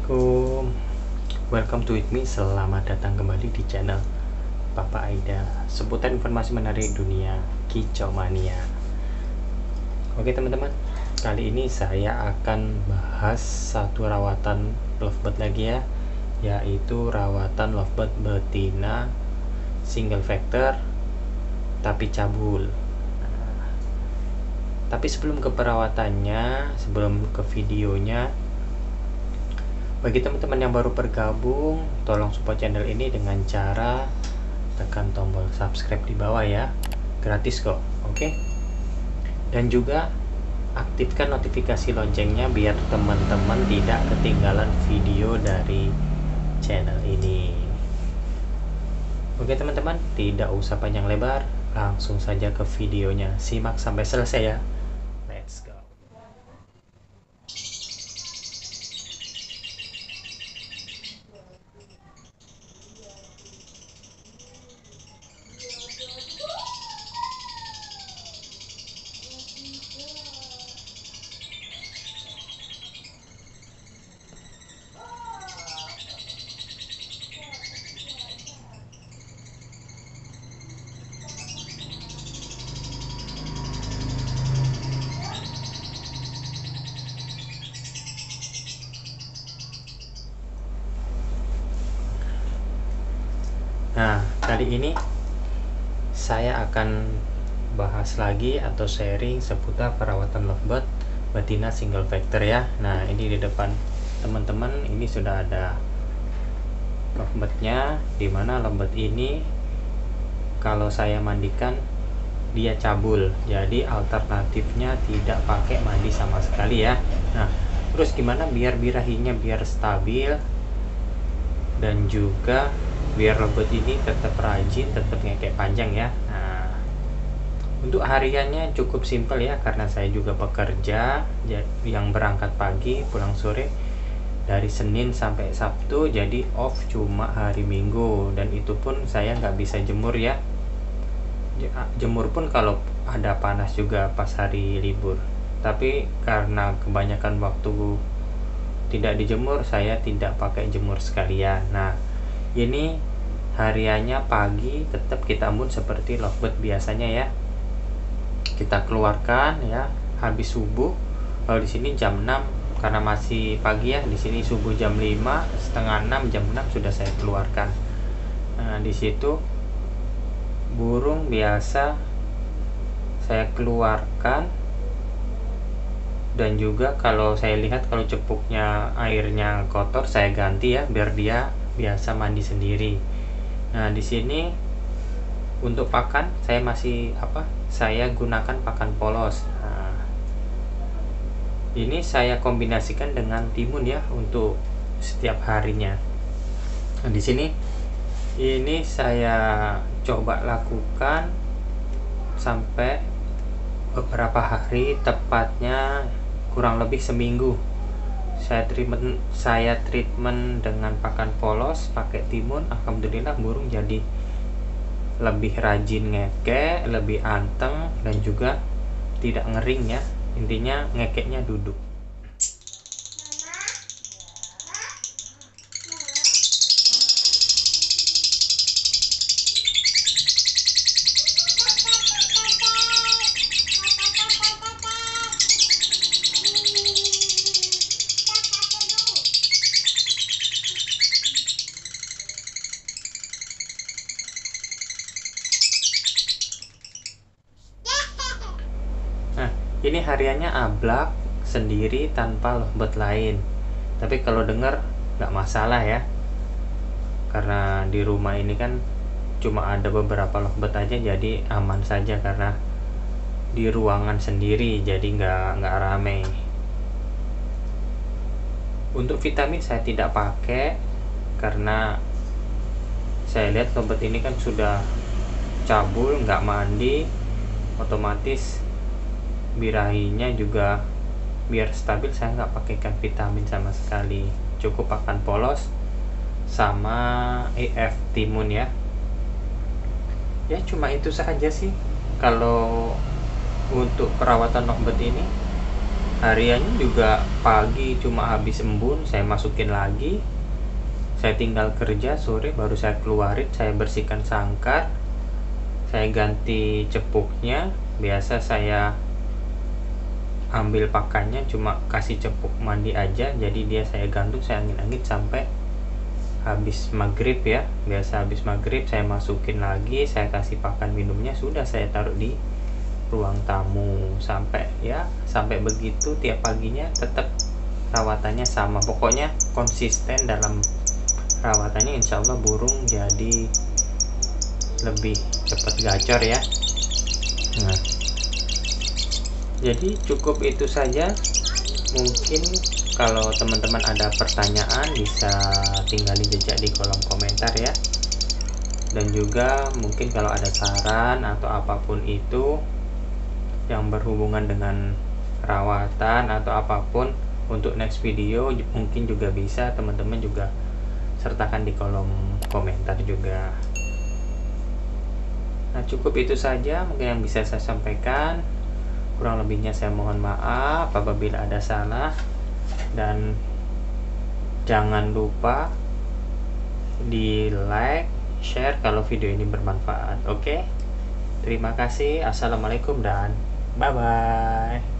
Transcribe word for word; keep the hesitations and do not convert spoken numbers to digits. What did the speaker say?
Assalamualaikum, welcome to with me. Selamat datang kembali di channel Papa Aida seputar informasi menarik dunia kicau mania. Oke teman-teman, kali ini saya akan bahas satu rawatan lovebird lagi ya, yaitu rawatan lovebird betina single factor tapi cabul. Nah, tapi sebelum ke perawatannya, sebelum ke videonya, bagi teman-teman yang baru bergabung, tolong support channel ini dengan cara tekan tombol subscribe di bawah ya, gratis kok, oke? Dan juga aktifkan notifikasi loncengnya biar teman-teman tidak ketinggalan video dari channel ini. Oke teman-teman, tidak usah panjang lebar, langsung saja ke videonya, simak sampai selesai ya. Let's go. Nah, kali ini saya akan bahas lagi atau sharing seputar perawatan lovebird betina single factor ya. Nah, ini di depan teman-teman ini sudah ada lovebird-nya, dimana lovebird ini kalau saya mandikan dia cabul, jadi alternatifnya tidak pakai mandi sama sekali ya. Nah, terus gimana biar birahinya biar stabil dan juga biar lovebird ini tetap rajin, tetap ngekek panjang ya. Nah, untuk hariannya cukup simpel ya, karena saya juga bekerja yang berangkat pagi pulang sore dari Senin sampai Sabtu, jadi off cuma hari Minggu, dan itu pun saya nggak bisa jemur ya. Jemur pun kalau ada panas juga pas hari libur, tapi karena kebanyakan waktu tidak dijemur, saya tidak pakai jemur sekalian. Nah, ini hariannya pagi tetap kita embun seperti lovebird biasanya ya. Kita keluarkan ya habis subuh. Kalau di sini jam enam karena masih pagi ya, di sini subuh jam lima, setengah enam, jam enam sudah saya keluarkan. Nah, di situ burung biasa saya keluarkan, dan juga kalau saya lihat kalau cepuknya airnya kotor saya ganti ya biar dia biasa mandi sendiri. Nah, di sini untuk pakan saya masih apa? Saya gunakan pakan polos. Nah, ini saya kombinasikan dengan timun ya untuk setiap harinya. Nah, di sini ini saya coba lakukan sampai beberapa hari, tepatnya kurang lebih seminggu. Saya treatment saya treatment dengan pakan polos pakai timun. Alhamdulillah burung jadi lebih rajin ngekek, lebih anteng, dan juga tidak ngering ya. Intinya ngekeknya duduk. Ini hariannya ablak sendiri tanpa lovebird lain, tapi kalau dengar nggak masalah ya, karena di rumah ini kan cuma ada beberapa lovebird aja, jadi aman saja karena di ruangan sendiri, jadi nggak nggak rame. Untuk vitamin saya tidak pakai karena saya lihat lovebird ini kan sudah cabul, nggak mandi, otomatis birahinya juga biar stabil saya nggak pakaikan vitamin sama sekali, cukup pakan polos sama E F timun ya. Ya cuma itu saja sih kalau untuk perawatan lovebird ini. hariannya juga pagi cuma habis embun saya masukin lagi, saya tinggal kerja, sore baru saya keluarin, saya bersihkan sangkar, saya ganti cepuknya. Biasa saya ambil pakannya cuma kasih cepuk mandi aja, jadi dia saya gantung, saya angin-angin sampai habis maghrib ya. Biasa habis maghrib saya masukin lagi, saya kasih pakan minumnya, sudah saya taruh di ruang tamu sampai ya sampai begitu. Tiap paginya tetap rawatannya sama, pokoknya konsisten dalam rawatannya, insya Allah burung jadi lebih cepat gacor ya. Nah, jadi cukup itu saja. Mungkin kalau teman-teman ada pertanyaan bisa tinggalin jejak di kolom komentar ya. Dan juga mungkin kalau ada saran atau apapun itu yang berhubungan dengan perawatan atau apapun untuk next video, mungkin juga bisa teman-teman juga sertakan di kolom komentar juga. Nah, cukup itu saja mungkin yang bisa saya sampaikan. Kurang lebihnya saya mohon maaf apabila ada salah, dan jangan lupa di like, share kalau video ini bermanfaat. Oke, terima kasih. Assalamualaikum dan bye bye.